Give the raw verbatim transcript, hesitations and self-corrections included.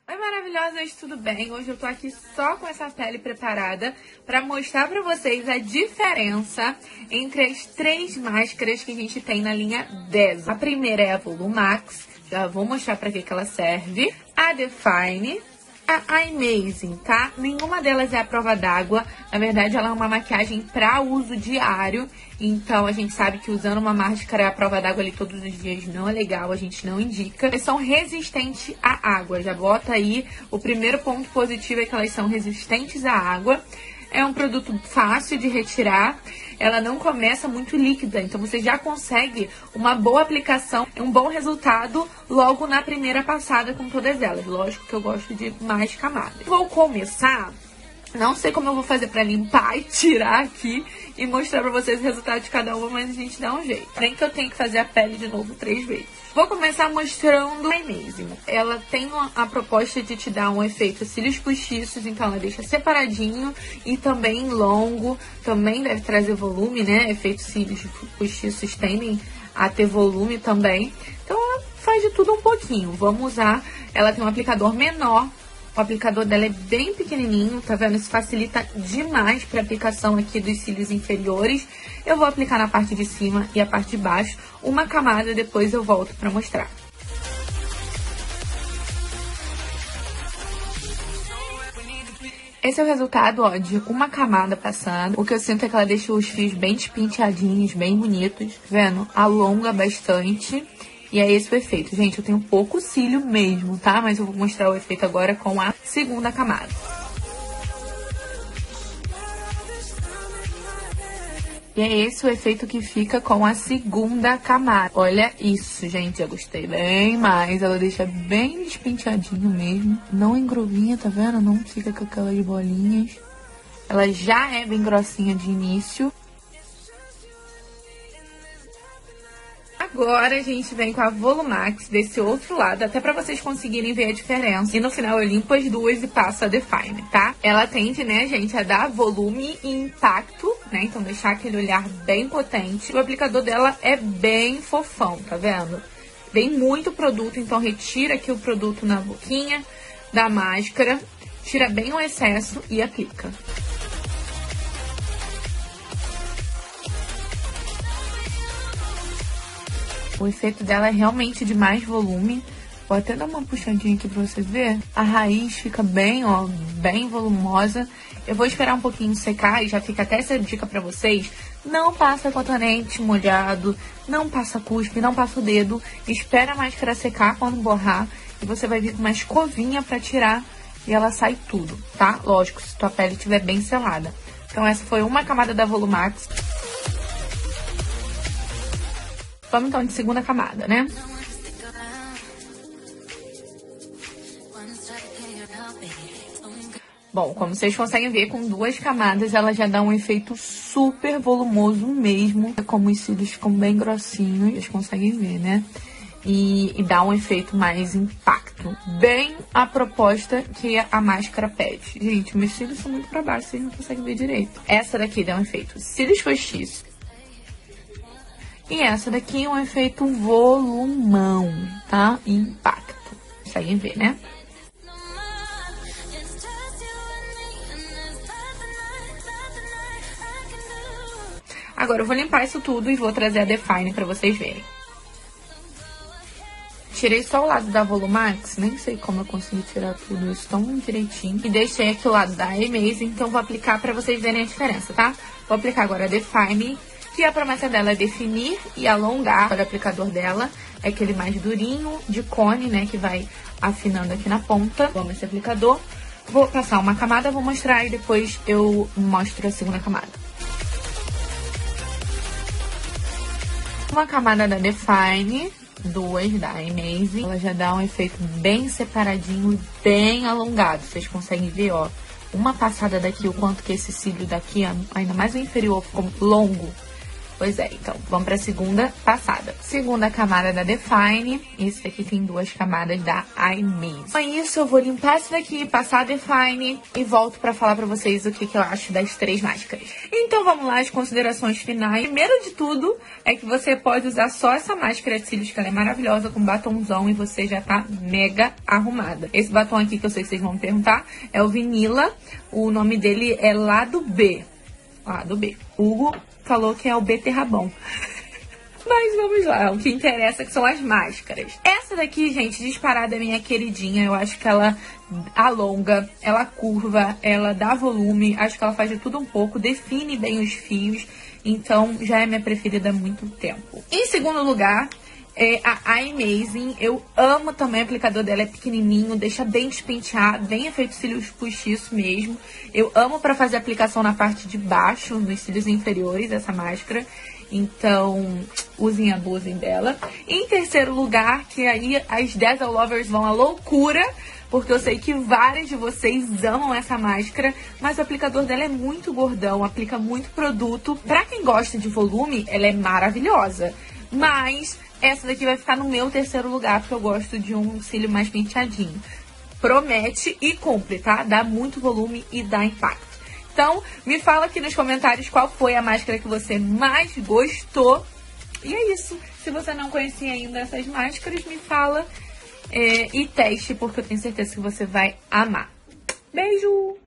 Oi, maravilhosas, tudo bem? Hoje eu tô aqui só com essa pele preparada pra mostrar pra vocês a diferença entre as três máscaras que a gente tem na linha Deso. A primeira é a Volumax, já vou mostrar pra que que ela serve. A Define, a Amazing, tá? Nenhuma delas é a prova d'água. Na verdade, ela é uma maquiagem para uso diário. Então, a gente sabe que usando uma máscara à prova d'água ali todos os dias não é legal, a gente não indica. Elas são resistentes à água. Já bota aí, o primeiro ponto positivo é que elas são resistentes à água. É um produto fácil de retirar, ela não começa muito líquida, então você já consegue uma boa aplicação, um bom resultado logo na primeira passada com todas elas. Lógico que eu gosto de mais camadas. Vou começar, não sei como eu vou fazer pra limpar e tirar aqui e mostrar pra vocês o resultado de cada uma, mas a gente dá um jeito. Nem que eu tenha que fazer a pele de novo três vezes. Vou começar mostrando a Amazing. Ela tem a proposta de te dar um efeito cílios postiços, então ela deixa separadinho e também longo. Também deve trazer volume, né? Efeitos cílios postiços tendem a ter volume também. Então ela faz de tudo um pouquinho. Vamos usar, ela tem um aplicador menor. O aplicador dela é bem pequenininho, tá vendo? Isso facilita demais para aplicação aqui dos cílios inferiores. Eu vou aplicar na parte de cima e a parte de baixo, uma camada, depois eu volto para mostrar. Esse é o resultado, ó, de uma camada passada. O que eu sinto é que ela deixa os fios bem despinteadinhos, bem bonitos, tá vendo? Alonga bastante. E é esse o efeito. Gente, eu tenho pouco cílio mesmo, tá? Mas eu vou mostrar o efeito agora com a segunda camada. E é esse o efeito que fica com a segunda camada. Olha isso, gente. Eu gostei bem mais. Ela deixa bem despenteadinho mesmo. Não engruvinha, tá vendo? Não fica com aquelas bolinhas. Ela já é bem grossinha de início. Agora a gente vem com a Volumax desse outro lado, até pra vocês conseguirem ver a diferença. E no final eu limpo as duas e passo a Define, tá? Ela tende, né, gente, a dar volume e impacto, né? Então deixar aquele olhar bem potente. O aplicador dela é bem fofão, tá vendo? Vem muito produto, então retira aqui o produto na boquinha da máscara, tira bem o excesso e aplica. O efeito dela é realmente de mais volume. Vou até dar uma puxadinha aqui pra vocês verem. A raiz fica bem, ó, bem volumosa. Eu vou esperar um pouquinho secar e já fica até essa dica pra vocês. Não passa cotonete molhado, não passa cuspe, não passa o dedo. Espera a máscara secar quando borrar e você vai vir com uma escovinha pra tirar e ela sai tudo, tá? Lógico, se tua pele estiver bem selada. Então essa foi uma camada da Volumax. Vamos então de segunda camada, né? Bom, como vocês conseguem ver, com duas camadas ela já dá um efeito super volumoso mesmo. Como os cílios ficam bem grossinhos, vocês conseguem ver, né? E, e dá um efeito mais impacto. Bem a proposta que a máscara pede. Gente, meus cílios são muito pra baixo, vocês não conseguem ver direito. Essa daqui dá um efeito cílios postiços. E essa daqui é um efeito volumão, tá? Impacto. Conseguem ver, né? Agora eu vou limpar isso tudo e vou trazer a Define pra vocês verem. Tirei só o lado da Volumax, nem sei como eu consegui tirar tudo isso tão direitinho. E deixei aqui o lado da Amazing, então vou aplicar pra vocês verem a diferença, tá? Vou aplicar agora a Define. Que a promessa dela é definir e alongar. O aplicador dela é aquele mais durinho, de cone, né? Que vai afinando aqui na ponta. Vamos esse aplicador. Vou passar uma camada, vou mostrar e depois eu mostro a segunda camada. Uma camada da Define, duas da Amazing. Ela já dá um efeito bem separadinho e bem alongado. Vocês conseguem ver, ó. Uma passada daqui, o quanto que esse cílio daqui, ainda mais o inferior, ficou longo. Pois é, então, vamos pra segunda passada. Segunda camada da Define. Esse daqui tem duas camadas da iMaze. Com isso, eu vou limpar esse daqui, passar a Define e volto pra falar pra vocês o que, que eu acho das três máscaras. Então, vamos lá, as considerações finais. Primeiro de tudo, é que você pode usar só essa máscara de cílios, que ela é maravilhosa, com batomzão, e você já tá mega arrumada. Esse batom aqui, que eu sei que vocês vão me perguntar, é o Vinila. O nome dele é Lado B. Lado B. Hugo falou que é o beterrabão. Mas vamos lá, o que interessa que são as máscaras. Essa daqui, gente, disparada é minha queridinha. Eu acho que ela alonga, ela curva, ela dá volume. Acho que ela faz de tudo um pouco, define bem os fios. Então, já é minha preferida há muito tempo. Em segundo lugar, é a iMazing. Eu amo também, o aplicador dela é pequenininho, deixa bem despenteado, bem efeito cílios postiço mesmo. Eu amo pra fazer aplicação na parte de baixo, nos cílios inferiores, essa máscara. Então, usem, abusem dela. Em terceiro lugar, que aí as Dazzle Lovers vão à loucura, porque eu sei que várias de vocês amam essa máscara, mas o aplicador dela é muito gordão, aplica muito produto. Pra quem gosta de volume, ela é maravilhosa. Mas essa daqui vai ficar no meu terceiro lugar, porque eu gosto de um cílio mais penteadinho. Promete e cumpre, tá? Dá muito volume e dá impacto. Então, me fala aqui nos comentários qual foi a máscara que você mais gostou. E é isso. Se você não conhecia ainda essas máscaras, me fala é, e teste, porque eu tenho certeza que você vai amar. Beijo!